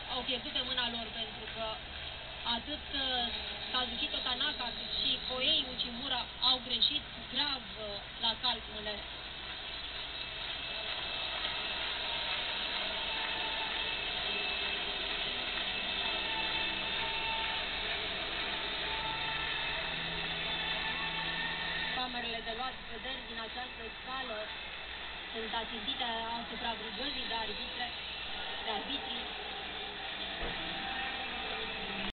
au pierdut pe mâna lor, pentru că atât Kazuhito Tanaka cât și Koei Uchimura au greșit grav la calculele. Camerele de luat vederi din această sală sunt ațintite asupra brigăzii de arbitre.